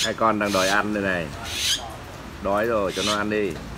Hai con đang đòi ăn đây này. Đói rồi cho nó ăn đi.